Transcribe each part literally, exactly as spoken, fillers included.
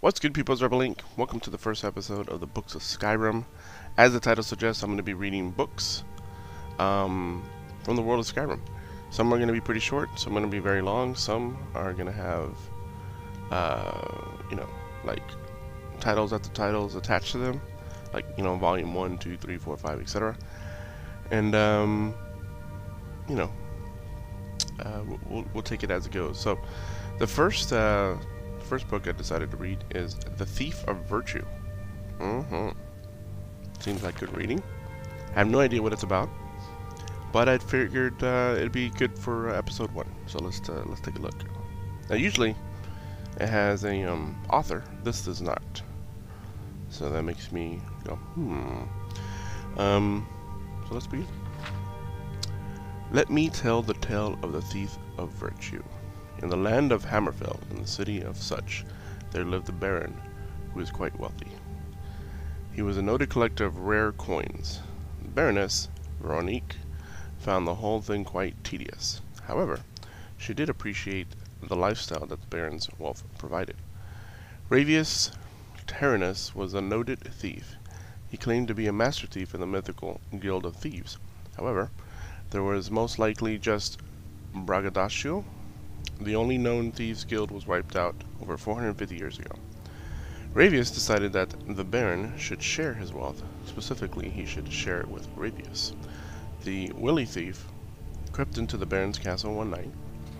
What's good, people's Rebel Inc? Welcome to the first episode of the Books of Skyrim. As the title suggests, I'm going to be reading books um, from the world of Skyrim. Some are going to be pretty short, some are going to be very long, some are going to have, uh, you know, like titles after titles attached to them, like, you know, volume one, two, three, four, five, et cetera. And, um, you know, uh, we'll, we'll take it as it goes. So, the first, uh, first book I decided to read is The Thief of Virtue. Mm-hmm. Seems like good reading. I have no idea what it's about, but I figured uh, it'd be good for uh, episode one. So let's uh, let's take a look. Now, usually it has a um, author. This does not. So that makes me go, hmm. Um, so let's begin. Let me tell the tale of the Thief of Virtue. In the land of Hammerfell, in the city of Such, there lived a baron who was quite wealthy. He was a noted collector of rare coins. The Baroness, Veronique, found the whole thing quite tedious. However, she did appreciate the lifestyle that the baron's wealth provided. Ravius Tyrannus was a noted thief. He claimed to be a master thief in the mythical Guild of Thieves. However, there was most likely just braggadocio. The only known thieves' guild was wiped out over four hundred fifty years ago. Ravius decided that the Baron should share his wealth. Specifically, he should share it with Ravius. The wily thief crept into the Baron's castle one night,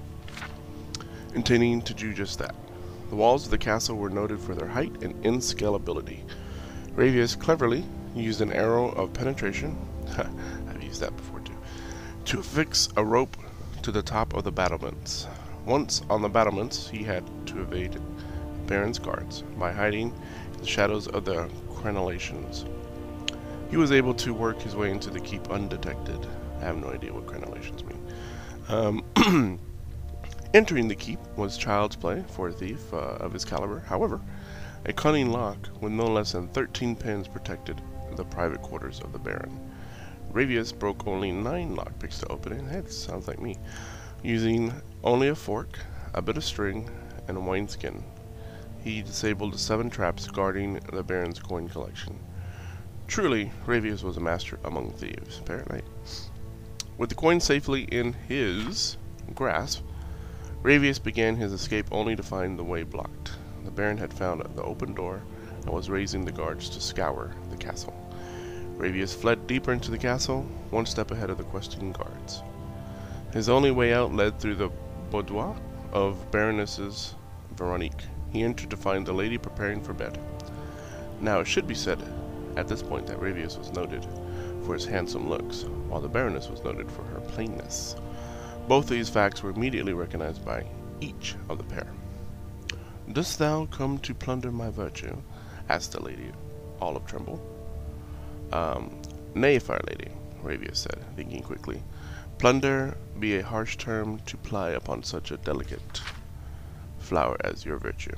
intending to do just that. The walls of the castle were noted for their height and inscalability. Ravius cleverly used an arrow of penetration, I've used that before too, to affix a rope to the top of the battlements. Once on the battlements, he had to evade Baron's guards by hiding in the shadows of the crenellations. He was able to work his way into the keep undetected. I have no idea what crenellations mean. Um, entering the keep was child's play for a thief uh, of his caliber. However, a cunning lock with no less than thirteen pins protected the private quarters of the Baron. Ravius broke only nine lockpicks to open it. That sounds like me. Using only a fork, a bit of string, and a wineskin, he disabled seven traps guarding the Baron's coin collection. Truly, Ravius was a master among thieves, apparently. With the coin safely in his grasp, Ravius began his escape only to find the way blocked. The Baron had found the open door and was raising the guards to scour the castle. Ravius fled deeper into the castle, one step ahead of the questing guards. His only way out led through the boudoir of Baroness Veronique. He entered to find the lady preparing for bed. Now, it should be said at this point that Ravius was noted for his handsome looks, while the Baroness was noted for her plainness. Both these facts were immediately recognized by each of the pair. "Dost thou come to plunder my virtue?" asked the lady, all of tremble. Um, "Nay, fair lady," Ravius said, thinking quickly. "Plunder be a harsh term to ply upon such a delicate flower as your virtue.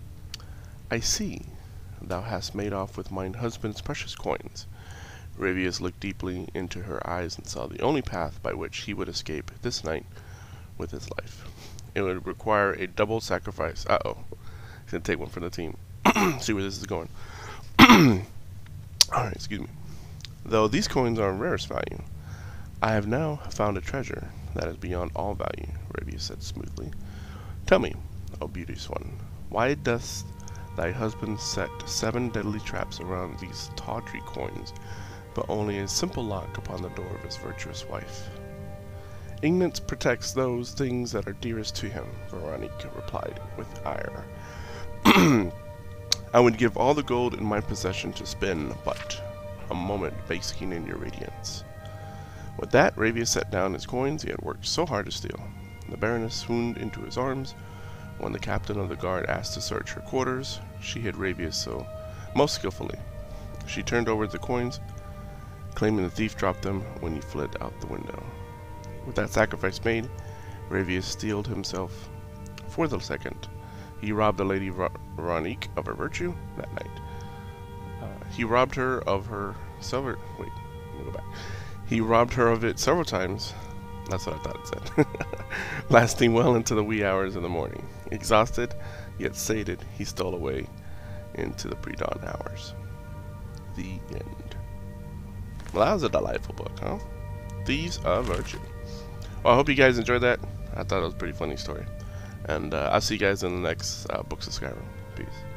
I see thou hast made off with mine husband's precious coins." Ravius looked deeply into her eyes and saw the only path by which he would escape this night with his life. It would require a double sacrifice. Uh-oh. He's gonna take one for the team. See where this is going. Alright, excuse me. Though these coins are of rarest value, I have now found a treasure that is beyond all value, Ravius said smoothly. Tell me, O beauteous one, why dost thy husband set seven deadly traps around these tawdry coins, but only a simple lock upon the door of his virtuous wife? Ignorance protects those things that are dearest to him, Veronique replied with ire. I would give all the gold in my possession to spend but a moment basking in your radiance. With that, Ravius set down his coins he had worked so hard to steal. The Baroness swooned into his arms. When the captain of the guard asked to search her quarters, she hid Ravius so most skillfully. She turned over the coins, claiming the thief dropped them when he fled out the window. With that sacrifice made, Ravius steeled himself for the second. He robbed the Lady Ver Veronique of her virtue that night. Uh, he robbed her of her silver. Wait, let me go back. He robbed her of it several times. That's what I thought it said. Lasting well into the wee hours of the morning. Exhausted, yet sated, he stole away into the pre-dawn hours. The end. Well, that was a delightful book, huh? Thieves of Virtue. Well, I hope you guys enjoyed that. I thought it was a pretty funny story. And uh, I'll see you guys in the next uh, Books of Skyrim. Peace.